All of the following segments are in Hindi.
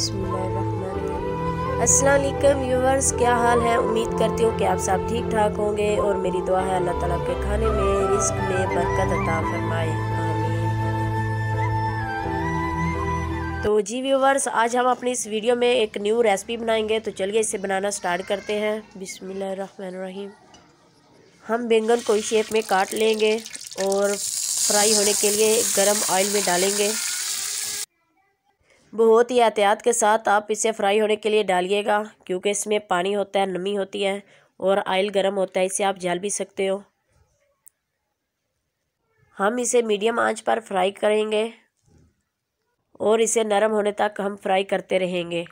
बिस्मिल्लाहिर्रहमानिर्रहीम। अस्सलाम वालेकुम व्यूअर्स, क्या हाल है। उम्मीद करती हूँ कि आप सब ठीक ठाक होंगे और मेरी दुआ है अल्लाह ताला के खाने में रिस्क में बरकत अता फरमाए, आमीन। तो जी व्यूअर्स, आज हम अपनी इस वीडियो में एक न्यू रेसिपी बनाएंगे। तो चलिए इसे बनाना स्टार्ट करते हैं। बिस्मिल्लाहिर्रहमानिर्रहीम। हम बैंगन को इस शेप में काट लेंगे और फ्राई होने के लिए गरम ऑयल में डालेंगे। बहुत ही एहतियात के साथ आप इसे फ्राई होने के लिए डालिएगा, क्योंकि इसमें पानी होता है, नमी होती है और ऑयल गर्म होता है, इसे आप जल भी सकते हो। हम इसे मीडियम आंच पर फ्राई करेंगे और इसे नरम होने तक हम फ्राई करते रहेंगे।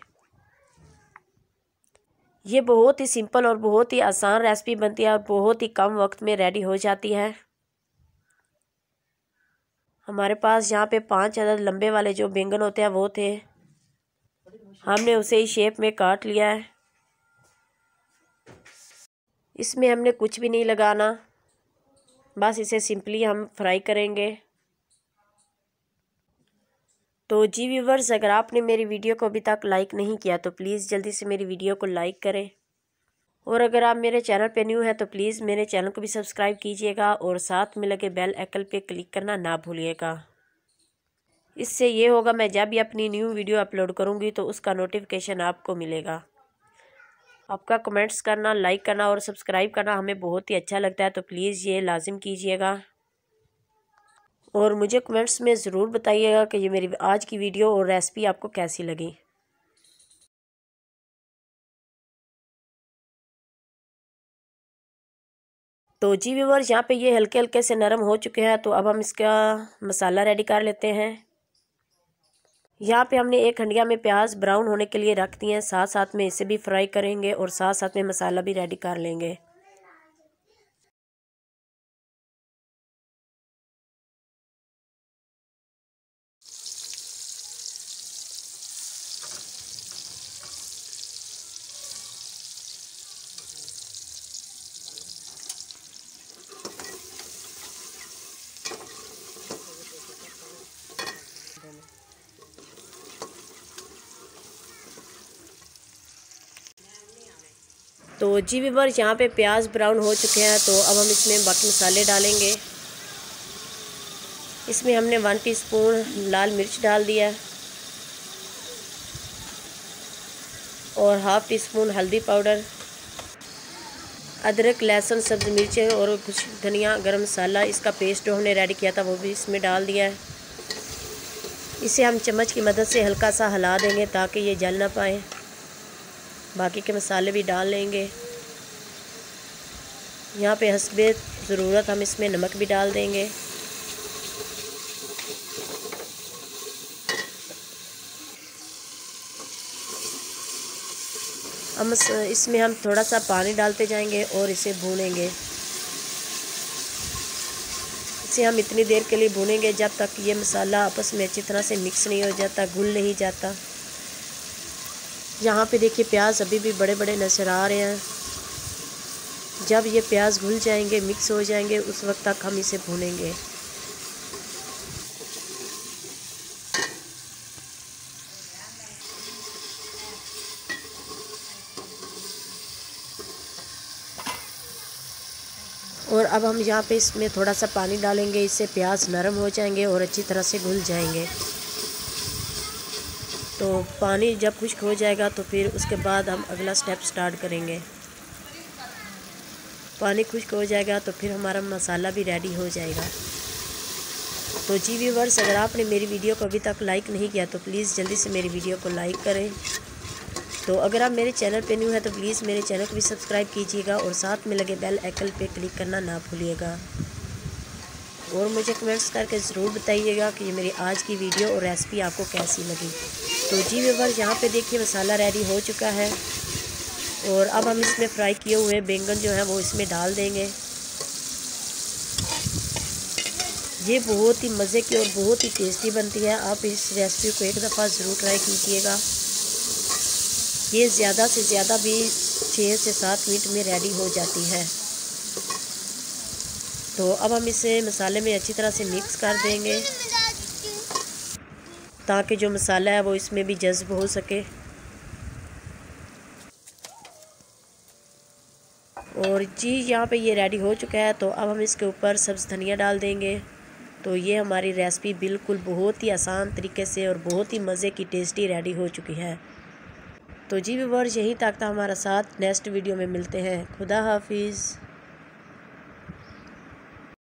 ये बहुत ही सिंपल और बहुत ही आसान रेसिपी बनती है और बहुत ही कम वक्त में रेडी हो जाती है। हमारे पास यहाँ पे 5 अदद लंबे वाले जो बैंगन होते हैं वो थे। हमने उसे इस शेप में काट लिया है। इसमें हमने कुछ भी नहीं लगाना, बस इसे सिंपली हम फ्राई करेंगे। तो जी व्यूवर्स, अगर आपने मेरी वीडियो को अभी तक लाइक नहीं किया तो प्लीज़ जल्दी से मेरी वीडियो को लाइक करें, और अगर आप मेरे चैनल पे न्यू है तो प्लीज़ मेरे चैनल को भी सब्सक्राइब कीजिएगा और साथ में लगे बेल आइकन पे क्लिक करना ना भूलिएगा। इससे ये होगा, मैं जब भी अपनी न्यू वीडियो अपलोड करूँगी तो उसका नोटिफिकेशन आपको मिलेगा। आपका कमेंट्स करना, लाइक करना और सब्सक्राइब करना हमें बहुत ही अच्छा लगता है, तो प्लीज़ ये लाजिम कीजिएगा। और मुझे कमेंट्स में ज़रूर बताइएगा कि ये मेरी आज की वीडियो और रेसिपी आपको कैसी लगी। तो जी व्यूअर्स, यहाँ पे ये हल्के हल्के से नरम हो चुके हैं। तो अब हम इसका मसाला रेडी कर लेते हैं। यहाँ पे हमने एक हंडिया में प्याज ब्राउन होने के लिए रख दिए हैं, साथ साथ में इसे भी फ्राई करेंगे और साथ साथ में मसाला भी रेडी कर लेंगे। तो जी व्यूअर्स, यहाँ पे प्याज ब्राउन हो चुके हैं। तो अब हम इसमें बाकी मसाले डालेंगे। इसमें हमने 1 टीस्पून लाल मिर्च डाल दिया है और हाफ़ टी स्पून हल्दी पाउडर, अदरक लहसुन सब्ज़ मिर्चें और कुछ धनिया गरम मसाला, इसका पेस्ट जो हमने रेडी किया था वो भी इसमें डाल दिया है। इसे हम चम्मच की मदद से हल्का सा हिला देंगे ताकि ये जल ना पाए। बाकी के मसाले भी डाल लेंगे। यहाँ पे हस्बे ज़रूरत हम इसमें नमक भी डाल देंगे। हम इसमें हम थोड़ा सा पानी डालते जाएंगे और इसे भूनेंगे। इसे हम इतनी देर के लिए भूनेंगे जब तक ये मसाला आपस में अच्छी तरह से मिक्स नहीं हो जाता, घुल नहीं जाता। यहाँ पे देखिए प्याज अभी भी बड़े बड़े नज़र आ रहे हैं। जब ये प्याज घुल जाएंगे, मिक्स हो जाएंगे, उस वक्त तक हम इसे भूनेंगे। और अब हम यहाँ पे इसमें थोड़ा सा पानी डालेंगे, इससे प्याज नरम हो जाएंगे और अच्छी तरह से घुल जाएंगे। तो पानी जब खुश्क हो जाएगा तो फिर उसके बाद हम अगला स्टेप स्टार्ट करेंगे। पानी खुश्क हो जाएगा तो फिर हमारा मसाला भी रेडी हो जाएगा। तो जी व्यूअर्स, अगर आपने मेरी वीडियो को अभी तक लाइक नहीं किया तो प्लीज़ जल्दी से मेरी वीडियो को लाइक करें। तो अगर आप मेरे चैनल पे न्यू है तो प्लीज़ मेरे चैनल को भी सब्सक्राइब कीजिएगा और साथ में लगे बेल आइकन पे क्लिक करना ना भूलिएगा। और मुझे कमेंट्स करके ज़रूर बताइएगा कि ये मेरी आज की वीडियो और रेसिपी आपको कैसी लगी। तो जी व्यूअर्स, यहाँ पे देखिए मसाला रेडी हो चुका है और अब हम इसमें फ्राई किए हुए बैंगन जो है वो इसमें डाल देंगे। ये बहुत ही मज़े की और बहुत ही टेस्टी बनती है। आप इस रेसिपी को एक दफ़ा ज़रूर ट्राई कीजिएगा। ये ज़्यादा से ज़्यादा भी 6 से 7 मिनट में रेडी हो जाती है। तो अब हम इसे मसाले में अच्छी तरह से मिक्स कर देंगे। ताकि जो मसाला है वो इसमें भी जज्ब हो सके। और जी यहाँ पे ये रेडी हो चुका है। तो अब हम इसके ऊपर सब्ज़ धनिया डाल देंगे। तो ये हमारी रेसिपी बिल्कुल बहुत ही आसान तरीके से और बहुत ही मज़े की टेस्टी रेडी हो चुकी है। तो जी व्यूअर्स, यहीं तक था हमारा साथ। नेक्स्ट वीडियो में मिलते हैं। खुदा हाफिज़।